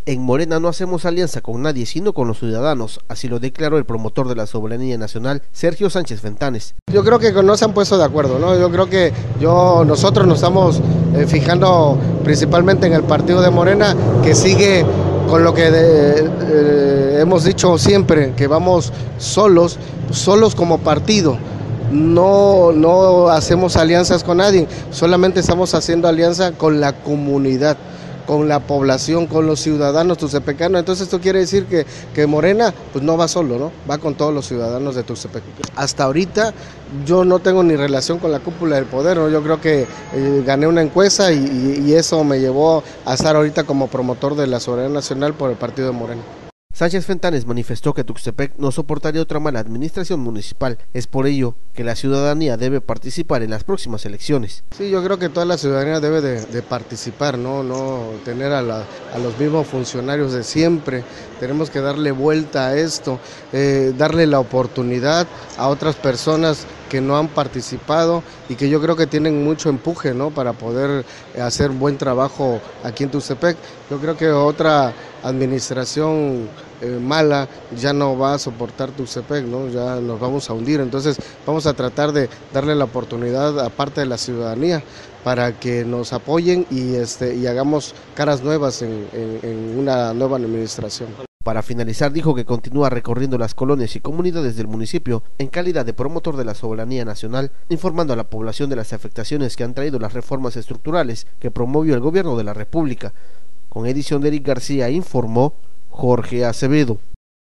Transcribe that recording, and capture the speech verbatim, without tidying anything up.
En Morena no hacemos alianza con nadie, sino con los ciudadanos, así lo declaró el promotor de la soberanía nacional, Sergio Sánchez Fentanes. Yo creo que no se han puesto de acuerdo, ¿no? Yo creo que yo, nosotros nos estamos eh, fijando principalmente en el partido de Morena, que sigue con lo que de, eh, hemos dicho siempre, que vamos solos, solos como partido. No, no hacemos alianzas con nadie, solamente estamos haciendo alianza con la comunidad, con la población, con los ciudadanos tuxtepecanos. Entonces esto quiere decir que, que Morena pues no va solo, ¿no? Va con todos los ciudadanos de Tuxtepec. Hasta ahorita yo no tengo ni relación con la cúpula del poder, ¿no? Yo creo que eh, gané una encuesta y, y, y eso me llevó a estar ahorita como promotor de la soberanía nacional por el partido de Morena. Sánchez Fentanes manifestó que Tuxtepec no soportaría otra mala administración municipal. Es por ello que la ciudadanía debe participar en las próximas elecciones. Sí, yo creo que toda la ciudadanía debe de, de participar, no, no tener a, la, a los mismos funcionarios de siempre. Tenemos que darle vuelta a esto, eh, darle la oportunidad a otras personas que no han participado y que yo creo que tienen mucho empuje, ¿no? Para poder hacer buen trabajo aquí en Tuxtepec. Yo creo que otra administración eh, mala ya no va a soportar Tuxtepec, ¿no? Ya nos vamos a hundir. Entonces vamos a tratar de darle la oportunidad a parte de la ciudadanía para que nos apoyen y, este, y hagamos caras nuevas en, en, en una nueva administración. Para finalizar, dijo que continúa recorriendo las colonias y comunidades del municipio en calidad de promotor de la soberanía nacional, informando a la población de las afectaciones que han traído las reformas estructurales que promovió el gobierno de la República. Con edición de Eric García, informó Jorge Acevedo.